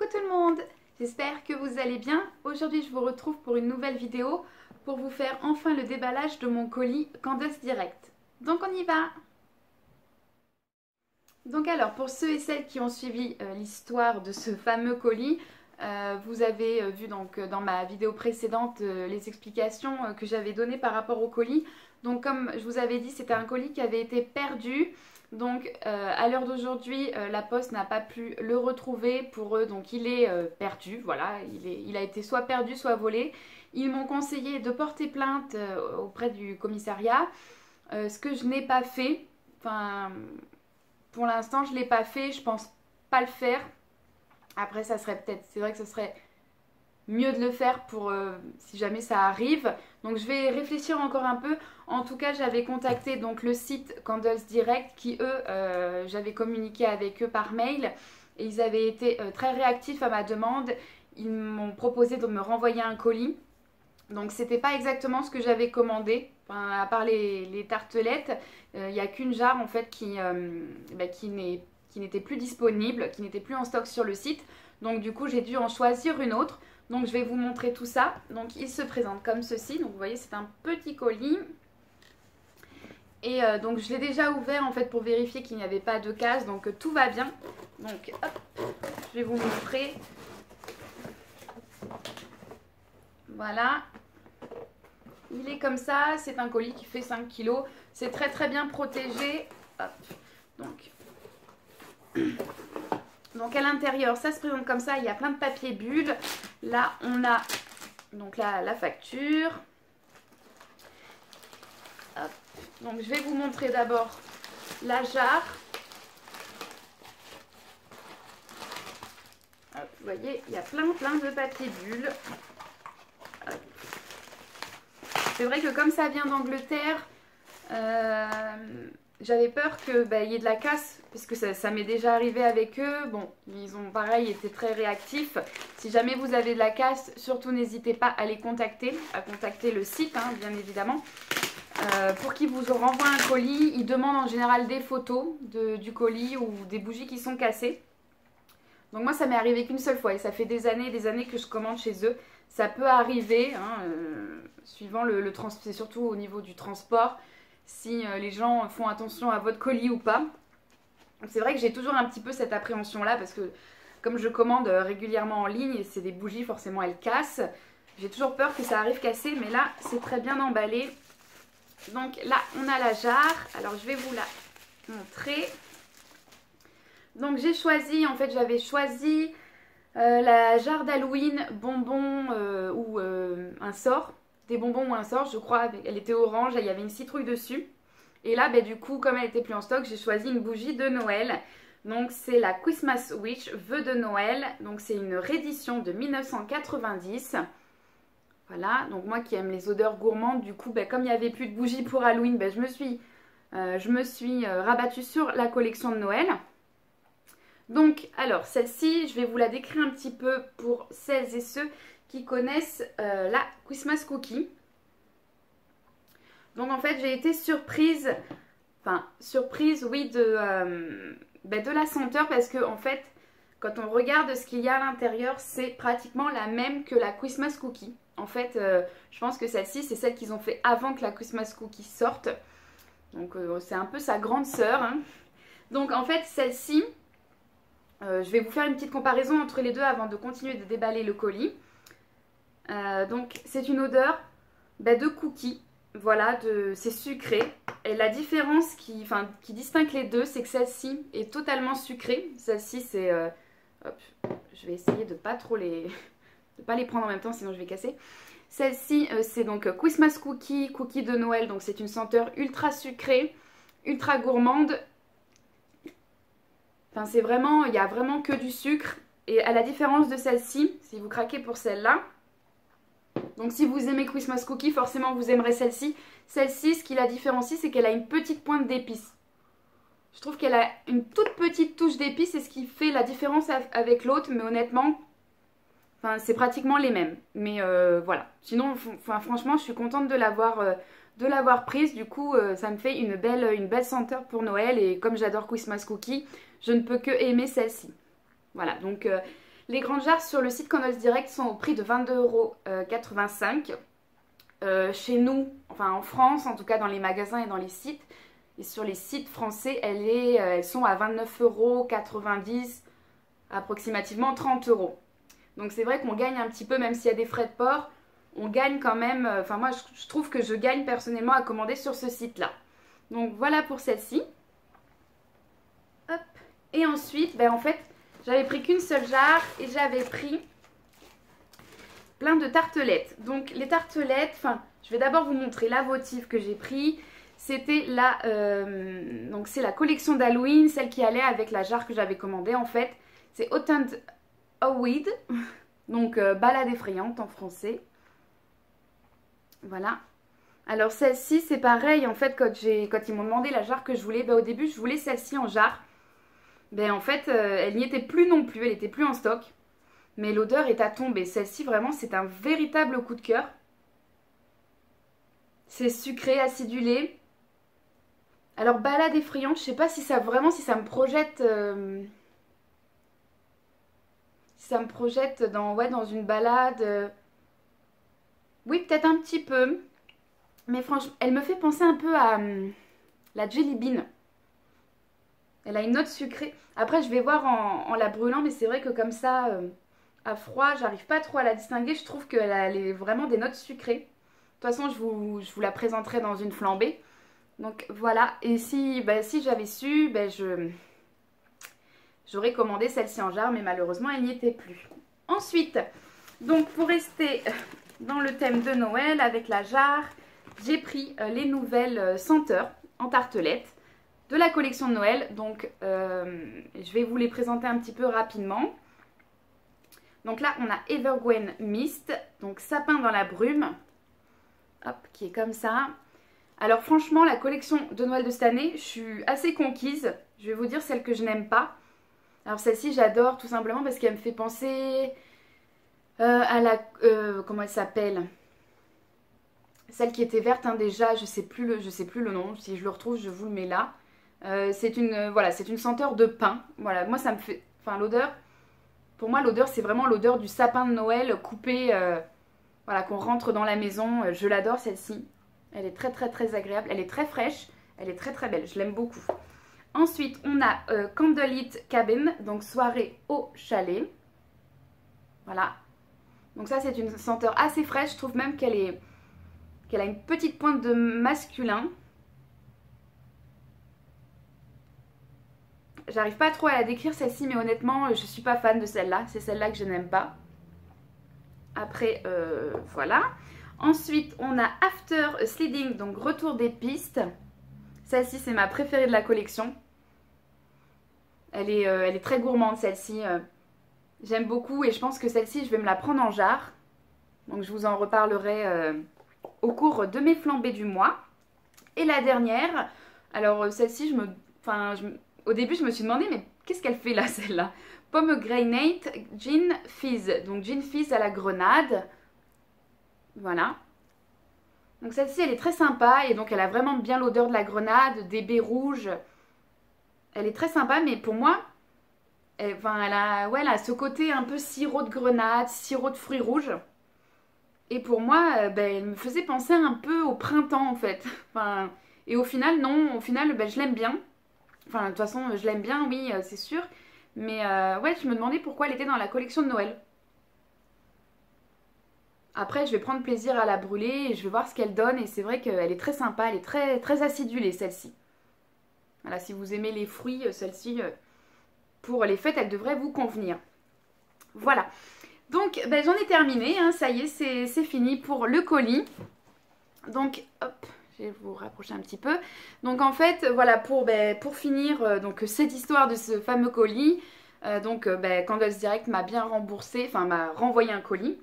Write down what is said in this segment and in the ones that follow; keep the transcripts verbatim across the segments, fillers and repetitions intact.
Coucou tout le monde, j'espère que vous allez bien. Aujourd'hui je vous retrouve pour une nouvelle vidéo pour vous faire enfin le déballage de mon colis Candeus Direct. Donc on y va. Donc alors pour ceux et celles qui ont suivi euh, l'histoire de ce fameux colis, euh, vous avez euh, vu donc euh, dans ma vidéo précédente euh, les explications euh, que j'avais données par rapport au colis. Donc comme je vous avais dit, c'était un colis qui avait été perdu. Donc euh, à l'heure d'aujourd'hui, euh, la poste n'a pas pu le retrouver pour eux, donc il est euh, perdu, voilà, il, est, il a été soit perdu, soit volé. Ils m'ont conseillé de porter plainte euh, auprès du commissariat, euh, ce que je n'ai pas fait. Enfin, pour l'instant, je ne l'ai pas fait, je pense pas le faire. Après, ça serait peut-être, c'est vrai que ce serait mieux de le faire pour euh, si jamais ça arrive. Donc je vais réfléchir encore un peu. En tout cas, j'avais contacté donc le site Candeus Direct qui eux, euh, j'avais communiqué avec eux par mail et ils avaient été euh, très réactifs à ma demande. Ils m'ont proposé de me renvoyer un colis. Donc c'était pas exactement ce que j'avais commandé. Enfin, à part les, les tartelettes, il euh, n'y a qu'une jarre en fait qui, euh, bah, qui n'est qui n'était plus disponible, qui n'était plus en stock sur le site. Donc du coup, j'ai dû en choisir une autre. Donc je vais vous montrer tout ça. Donc il se présente comme ceci. Donc vous voyez, c'est un petit colis. Et euh, donc je l'ai déjà ouvert en fait pour vérifier qu'il n'y avait pas de casse. Donc euh, tout va bien. Donc hop, je vais vous montrer. Voilà. Il est comme ça. C'est un colis qui fait cinq kilos. C'est très très bien protégé. Hop. Donc... Donc à l'intérieur, ça se présente comme ça, il y a plein de papier bulle. Là, on a donc la, la facture. Hop. Donc je vais vous montrer d'abord la jarre. Hop, vous voyez, il y a plein plein de papier bulle. C'est vrai que comme ça vient d'Angleterre, euh, j'avais peur qu'il bah, y ait de la casse, puisque ça, ça m'est déjà arrivé avec eux. Bon, ils ont pareil été très réactifs. Si jamais vous avez de la casse, surtout n'hésitez pas à les contacter, à contacter le site, hein, bien évidemment, euh, pour qu'ils vous renvoient un colis. Ils demandent en général des photos de, du colis ou des bougies qui sont cassées. Donc moi, ça m'est arrivé qu'une seule fois et ça fait des années et des années que je commande chez eux. Ça peut arriver, hein, euh, suivant le, le transport, c'est surtout au niveau du transport, si euh, les gens font attention à votre colis ou pas. C'est vrai que j'ai toujours un petit peu cette appréhension là parce que comme je commande régulièrement en ligne et c'est des bougies, forcément elles cassent. J'ai toujours peur que ça arrive cassé, mais là c'est très bien emballé. Donc là on a la jarre, alors je vais vous la montrer. Donc j'ai choisi, en fait j'avais choisi euh, la jarre d'Halloween bonbons euh, ou euh, un sort. Des bonbons ou un sort, je crois, elle était orange, il y avait une citrouille dessus. Et là, bah, du coup, comme elle était plus en stock, j'ai choisi une bougie de Noël. Donc c'est la Christmas Witch, vœux de Noël. Donc c'est une réédition de mille neuf cent quatre-vingt-dix. Voilà, donc moi qui aime les odeurs gourmandes, du coup, bah, comme il n'y avait plus de bougies pour Halloween, bah, je me suis, euh, je me suis euh, rabattue sur la collection de Noël. Donc, alors, celle-ci, je vais vous la décrire un petit peu pour celles et ceux qui connaissent euh, la Christmas Cookie. Donc en fait j'ai été surprise, enfin surprise oui de, euh, ben, de la senteur parce que en fait quand on regarde ce qu'il y a à l'intérieur c'est pratiquement la même que la Christmas Cookie. En fait euh, je pense que celle-ci c'est celle qu'ils ont fait avant que la Christmas Cookie sorte. Donc euh, c'est un peu sa grande sœur. Hein. Donc en fait celle-ci, euh, je vais vous faire une petite comparaison entre les deux avant de continuer de déballer le colis. Euh, donc c'est une odeur ben, de cookie. Voilà, c'est sucré. Et la différence qui, enfin, qui distingue les deux, c'est que celle-ci est totalement sucrée. Celle-ci, c'est... Euh, hop, je vais essayer de pas trop les... de pas les prendre en même temps, sinon je vais casser. Celle-ci, euh, c'est donc Christmas Cookie, cookie de Noël. Donc c'est une senteur ultra sucrée, ultra gourmande. Enfin, c'est vraiment... Il n'y a vraiment que du sucre. Et à la différence de celle-ci, si vous craquez pour celle-là... Donc si vous aimez Christmas Cookie, forcément vous aimerez celle-ci. Celle-ci, ce qui la différencie, c'est qu'elle a une petite pointe d'épices. Je trouve qu'elle a une toute petite touche d'épices, c'est ce qui fait la différence avec l'autre. Mais honnêtement, enfin, c'est pratiquement les mêmes. Mais euh, voilà. Sinon, enfin, franchement, je suis contente de l'avoir euh, de l'avoir prise. Du coup, euh, ça me fait une belle, une belle senteur pour Noël. Et comme j'adore Christmas Cookie, je ne peux que aimer celle-ci. Voilà, donc... Euh, Les grandes jarres sur le site Candles Direct sont au prix de vingt-deux euros quatre-vingt-cinq. Euh, chez nous, enfin en France, en tout cas dans les magasins et dans les sites, et sur les sites français, elles, est, euh, elles sont à vingt-neuf euros quatre-vingt-dix, approximativement trente euros. Donc c'est vrai qu'on gagne un petit peu, même s'il y a des frais de port, on gagne quand même, euh, enfin moi je, je trouve que je gagne personnellement à commander sur ce site-là. Donc voilà pour celle-ci. Hop. Et ensuite, ben en fait, j'avais pris qu'une seule jarre et j'avais pris plein de tartelettes. Donc les tartelettes, enfin, je vais d'abord vous montrer la votive que j'ai pris. C'était la, euh, donc c'est la collection d'Halloween, celle qui allait avec la jarre que j'avais commandée en fait. C'est Autumn Weed, donc euh, balade effrayante en français. Voilà. Alors celle-ci c'est pareil en fait quand, quand ils m'ont demandé la jarre que je voulais, ben, au début je voulais celle-ci en jarre. Ben en fait euh, elle n'y était plus non plus, elle était plus en stock. Mais l'odeur est à tomber. Celle-ci, vraiment, c'est un véritable coup de cœur. C'est sucré, acidulé. Alors, balade effrayante, je sais pas si ça vraiment, si ça me projette... Euh, si ça me projette dans, ouais, dans une balade. Euh, oui, peut-être un petit peu. Mais franchement, elle me fait penser un peu à euh, la Jelly Bean. Elle a une note sucrée. Après, je vais voir en, en la brûlant, mais c'est vrai que comme ça... Euh, à froid, j'arrive pas trop à la distinguer. Je trouve qu'elle a les, vraiment des notes sucrées. De toute façon, je vous, je vous la présenterai dans une flambée. Donc voilà. Et si, bah, si j'avais su, bah, je j'aurais commandé celle-ci en jarre, mais malheureusement, elle n'y était plus. Ensuite, donc pour rester dans le thème de Noël avec la jarre, j'ai pris euh, les nouvelles euh, senteurs en tartelette de la collection de Noël. Donc, euh, je vais vous les présenter un petit peu rapidement. Donc là, on a Evergreen Mist, donc sapin dans la brume, hop, qui est comme ça. Alors franchement, la collection de Noël de cette année, je suis assez conquise. Je vais vous dire celle que je n'aime pas. Alors celle-ci, j'adore tout simplement parce qu'elle me fait penser euh, à la... Euh, comment elle s'appelle? Celle qui était verte hein, déjà, je sais plus le, je sais plus le nom. Si je le retrouve, je vous le mets là. Euh, c'est une, euh, voilà, c'est une senteur de pin. Voilà, moi ça me fait... Enfin l'odeur... Pour moi, l'odeur, c'est vraiment l'odeur du sapin de Noël coupé, euh, voilà, qu'on rentre dans la maison. Je l'adore, celle-ci. Elle est très, très, très agréable. Elle est très fraîche. Elle est très, très belle. Je l'aime beaucoup. Ensuite, on a euh, Candlelit Cabin, donc soirée au chalet. Voilà. Donc ça, c'est une senteur assez fraîche. Je trouve même qu'elle est, qu'elle a une petite pointe de masculin. J'arrive pas trop à la décrire celle-ci, mais honnêtement, je suis pas fan de celle-là. C'est celle-là que je n'aime pas. Après, euh, voilà. Ensuite, on a After Sliding, donc retour des pistes. Celle-ci, c'est ma préférée de la collection. Elle est, euh, elle est très gourmande, celle-ci. Euh, J'aime beaucoup et je pense que celle-ci, je vais me la prendre en jarre. Donc, je vous en reparlerai euh, au cours de mes flambées du mois. Et la dernière, alors celle-ci, je me... Enfin, je me... Au début, je me suis demandé, mais qu'est-ce qu'elle fait là, celle-là? Pomegranate Gin Fizz. Donc, Gin Fizz à la grenade. Voilà. Donc, celle-ci, elle est très sympa. Et donc, elle a vraiment bien l'odeur de la grenade, des baies rouges. Elle est très sympa, mais pour moi, elle, enfin, elle, a, ouais, elle a ce côté un peu sirop de grenade, sirop de fruits rouges. Et pour moi, euh, ben, elle me faisait penser un peu au printemps, en fait. Enfin, et au final, non. Au final, ben, je l'aime bien. Enfin, de toute façon, je l'aime bien, oui, c'est sûr. Mais euh, ouais, je me demandais pourquoi elle était dans la collection de Noël. Après, je vais prendre plaisir à la brûler et je vais voir ce qu'elle donne. Et c'est vrai qu'elle est très sympa, elle est très, très acidulée, celle-ci. Voilà, si vous aimez les fruits, celle-ci, pour les fêtes, elle devrait vous convenir. Voilà. Donc, ben, j'en ai terminé, hein, ça y est, c'est fini pour le colis. Donc, hop... Je vais vous rapprocher un petit peu. Donc en fait, voilà, pour, ben, pour finir euh, donc, cette histoire de ce fameux colis, euh, donc euh, ben, Candles Direct m'a bien remboursé, enfin m'a renvoyé un colis.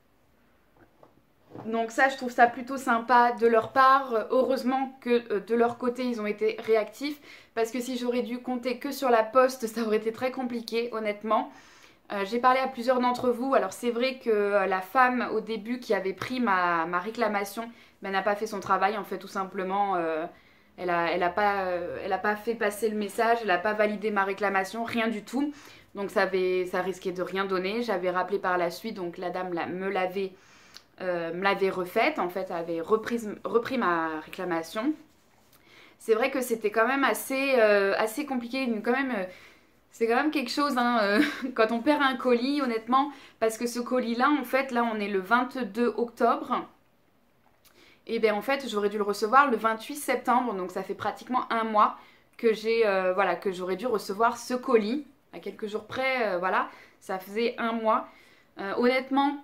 Donc ça, je trouve ça plutôt sympa de leur part. Heureusement que euh, de leur côté, ils ont été réactifs. Parce que si j'aurais dû compter que sur la poste, ça aurait été très compliqué, honnêtement. Euh, J'ai parlé à plusieurs d'entre vous. Alors c'est vrai que euh, la femme au début qui avait pris ma, ma réclamation, ben, n'a pas fait son travail en fait tout simplement. Euh, Elle a, elle a pas, euh, elle a pas fait passer le message, elle a pas validé ma réclamation, rien du tout. Donc ça, avait, ça risquait de rien donner. J'avais rappelé par la suite, donc la dame la, me l'avait euh, me l'avait refaite, en fait, avait repris, repris ma réclamation. C'est vrai que c'était quand même assez, euh, assez compliqué, quand même... Euh, c'est quand même quelque chose, hein, euh, quand on perd un colis, honnêtement, parce que ce colis-là, en fait, là, on est le vingt-deux octobre. Et bien, en fait, j'aurais dû le recevoir le vingt-huit septembre, donc ça fait pratiquement un mois que j'ai, euh, voilà, que j'aurais dû recevoir ce colis. À quelques jours près, euh, voilà, ça faisait un mois. Euh, honnêtement,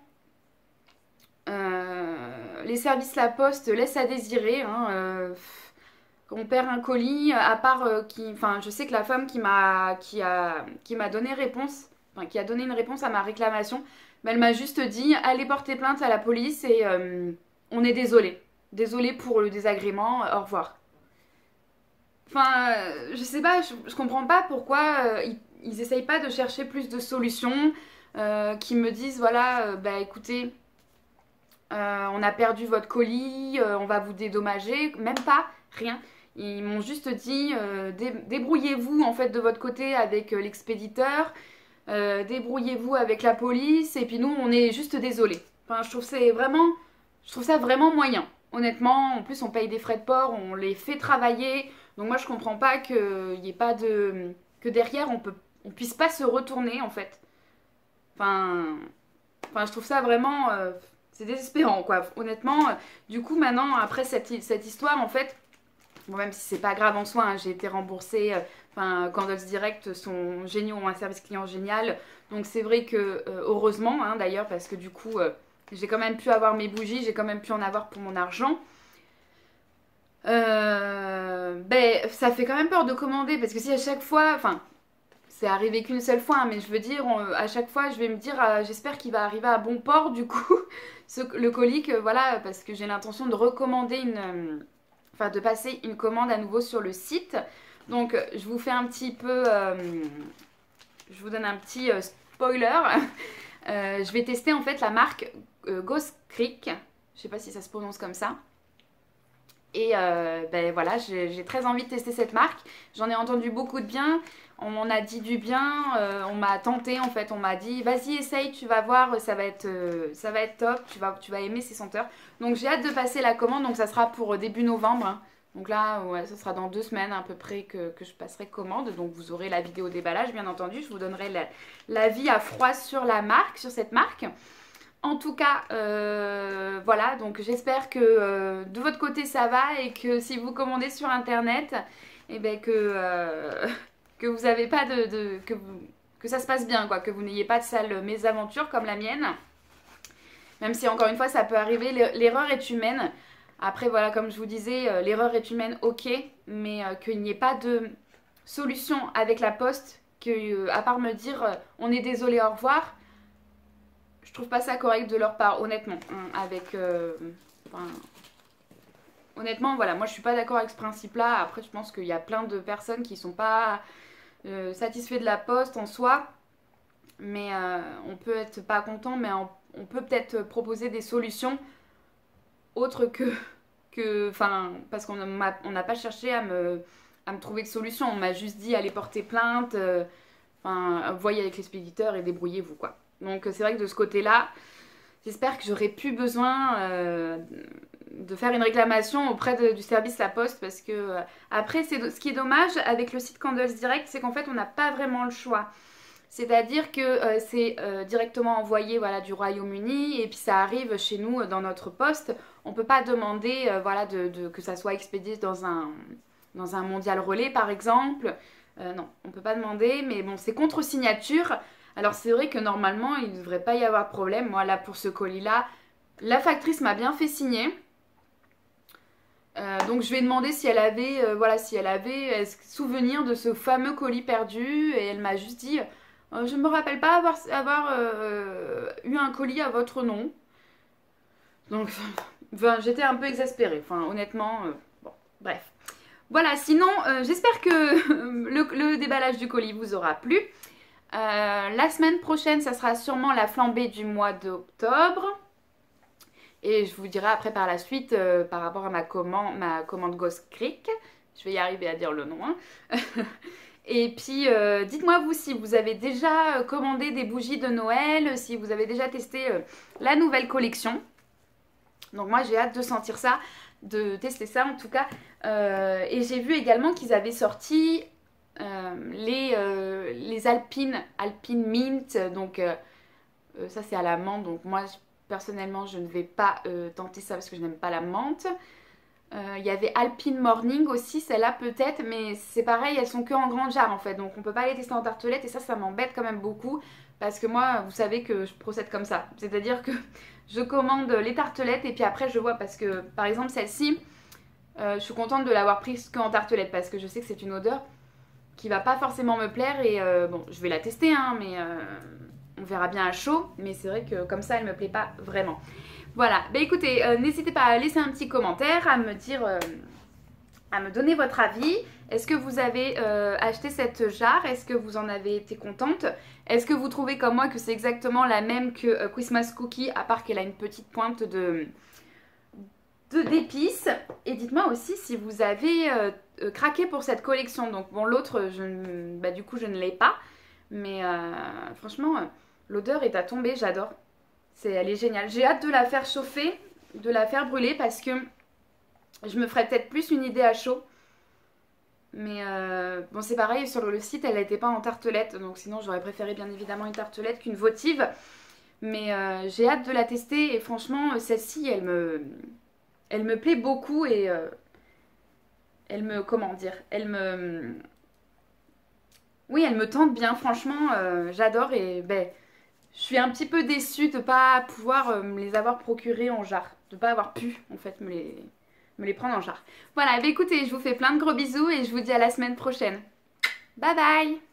euh, les services La Poste laissent à désirer, hein, euh, on perd un colis, à part euh, qui, enfin, je sais que la femme qui m'a, qui a, qui m'a donné réponse, enfin, qui a donné une réponse à ma réclamation, mais elle m'a juste dit, allez porter plainte à la police et euh, on est désolé, désolé pour le désagrément, au revoir. Enfin, euh, je sais pas, je, je comprends pas pourquoi euh, ils, ils essayent pas de chercher plus de solutions, euh, qui me disent, voilà, euh, bah écoutez, euh, on a perdu votre colis, euh, on va vous dédommager, même pas, rien. Ils m'ont juste dit euh, dé débrouillez-vous en fait de votre côté avec euh, l'expéditeur, euh, débrouillez-vous avec la police et puis nous on est juste désolé. Enfin je trouve c'est vraiment, je trouve ça vraiment moyen. Honnêtement, en plus on paye des frais de port, on les fait travailler, donc moi je comprends pas qu'il n'y ait pas de, que derrière on peut, on puisse pas se retourner en fait. Enfin, enfin je trouve ça vraiment, euh, c'est désespérant quoi. Honnêtement, euh, du coup maintenant après cette, cette histoire en fait. Bon, même si c'est pas grave en soi, hein, j'ai été remboursée. Enfin, euh, Candles Direct sont géniaux, ont un service client génial. Donc c'est vrai que, euh, heureusement hein, d'ailleurs, parce que du coup, euh, j'ai quand même pu avoir mes bougies, j'ai quand même pu en avoir pour mon argent. Euh, ben, ça fait quand même peur de commander, parce que si à chaque fois, enfin, c'est arrivé qu'une seule fois, hein, mais je veux dire, on, à chaque fois, je vais me dire, euh, j'espère qu'il va arriver à bon port, du coup, ce, le colis, que, voilà, parce que j'ai l'intention de recommander une... Euh, enfin de passer une commande à nouveau sur le site. Donc je vous fais un petit peu, euh, je vous donne un petit euh, spoiler. euh, je vais tester en fait la marque euh, Ghost Creek. Je sais pas si ça se prononce comme ça. Et euh, ben voilà, j'ai très envie de tester cette marque. J'en ai entendu beaucoup de bien. On m'en a dit du bien. Euh, on m'a tenté en fait. On m'a dit vas-y essaye, tu vas voir, ça va être, euh, ça va être top. Tu vas, tu vas aimer ces senteurs. Donc j'ai hâte de passer la commande. Donc ça sera pour début novembre. Hein. Donc là, ouais, ça sera dans deux semaines à peu près que, que je passerai commande. Donc vous aurez la vidéo déballage bien entendu. Je vous donnerai l'avis à froid sur la marque, sur cette marque. En tout cas, euh, voilà, donc j'espère que euh, de votre côté ça va et que si vous commandez sur internet, et eh ben que, euh, que vous avez pas de, de que, vous, que ça se passe bien, quoi, que vous n'ayez pas de sales mésaventures comme la mienne. Même si encore une fois ça peut arriver, l'erreur est humaine. Après voilà, comme je vous disais, l'erreur est humaine, ok, mais euh, qu'il n'y ait pas de solution avec la poste, que, euh, à part me dire euh, on est désolé, au revoir. Je trouve pas ça correct de leur part, honnêtement. Hein, avec, euh, enfin, honnêtement, voilà, moi je suis pas d'accord avec ce principe-là. Après, je pense qu'il y a plein de personnes qui sont pas euh, satisfaits de la poste en soi. Mais euh, on peut être pas content, mais on, on peut peut-être proposer des solutions autres que... que enfin, parce qu'on n'a pas cherché à me, à me trouver de solution. On m'a juste dit allez porter plainte, euh, enfin, voyez avec l'expéditeur et débrouillez-vous, quoi. Donc c'est vrai que de ce côté-là, j'espère que j'aurai plus besoin euh, de faire une réclamation auprès de, du service La Poste parce que euh, après, ce qui est dommage avec le site Candles Direct, c'est qu'en fait on n'a pas vraiment le choix. C'est-à-dire que euh, c'est euh, directement envoyé voilà, du Royaume-Uni et puis ça arrive chez nous dans notre poste. On ne peut pas demander euh, voilà, de, de, que ça soit expédié dans un, dans un mondial relais par exemple. Euh, non, on ne peut pas demander, mais bon, c'est contre signature. Alors c'est vrai que normalement il ne devrait pas y avoir de problème. Moi là pour ce colis là, la factrice m'a bien fait signer. Euh, donc je vais demander si elle avait, euh, voilà, si elle avait euh, souvenir de ce fameux colis perdu. Et elle m'a juste dit, euh, je ne me rappelle pas avoir, avoir euh, eu un colis à votre nom. Donc enfin, j'étais un peu exaspérée. Enfin honnêtement, euh, bon bref. Voilà, sinon euh, j'espère que le, le déballage du colis vous aura plu. Euh, la semaine prochaine, ça sera sûrement la flambée du mois d'octobre. Et je vous dirai après par la suite, euh, par rapport à ma commande, ma commande Ghost Creek, Je vais y arriver à dire le nom. Hein. Et puis, euh, dites-moi vous si vous avez déjà commandé des bougies de Noël, si vous avez déjà testé euh, la nouvelle collection. Donc moi, j'ai hâte de sentir ça, de tester ça en tout cas. Euh, et j'ai vu également qu'ils avaient sorti euh, les, euh, les Alpine, Alpine Mint. Donc euh, euh, ça, c'est à la menthe. Donc moi, personnellement, je ne vais pas euh, tenter ça parce que je n'aime pas la menthe. Euh, Il y avait Alpine Morning aussi, celle-là peut-être, mais c'est pareil, elles sont que en grande jarre en fait, donc on peut pas les tester en tartelette et ça, ça m'embête quand même beaucoup parce que moi, vous savez que je procède comme ça, c'est-à-dire que je commande les tartelettes et puis après je vois parce que par exemple celle-ci, euh, je suis contente de l'avoir prise qu'en tartelette parce que je sais que c'est une odeur qui va pas forcément me plaire et euh, bon, je vais la tester hein, mais euh, on verra bien à chaud, mais c'est vrai que comme ça, elle me plaît pas vraiment. Voilà, bah écoutez, euh, n'hésitez pas à laisser un petit commentaire, à me dire, euh, à me donner votre avis. Est-ce que vous avez euh, acheté cette jarre? Est-ce que vous en avez été contente? Est-ce que vous trouvez comme moi que c'est exactement la même que euh, Christmas Cookie, à part qu'elle a une petite pointe de d'épices? Et dites-moi aussi si vous avez euh, euh, craqué pour cette collection. Donc bon, l'autre, bah, du coup, je ne l'ai pas. Mais euh, franchement, l'odeur est à tomber, j'adore. Elle est géniale. J'ai hâte de la faire chauffer, de la faire brûler parce que je me ferais peut-être plus une idée à chaud. Mais euh, bon, c'est pareil, sur le site, elle n'était pas en tartelette. Donc sinon, j'aurais préféré bien évidemment une tartelette qu'une votive. Mais euh, j'ai hâte de la tester et franchement, celle-ci, elle me, elle me plaît beaucoup et euh, elle me, comment dire, elle me... Oui, elle me tente bien, franchement, euh, j'adore et ben... Je suis un petit peu déçue de ne pas pouvoir euh, me les avoir procurés en jarre. De ne pas avoir pu, en fait, me les, me les prendre en jarre. Voilà, bah écoutez, je vous fais plein de gros bisous et je vous dis à la semaine prochaine. Bye bye!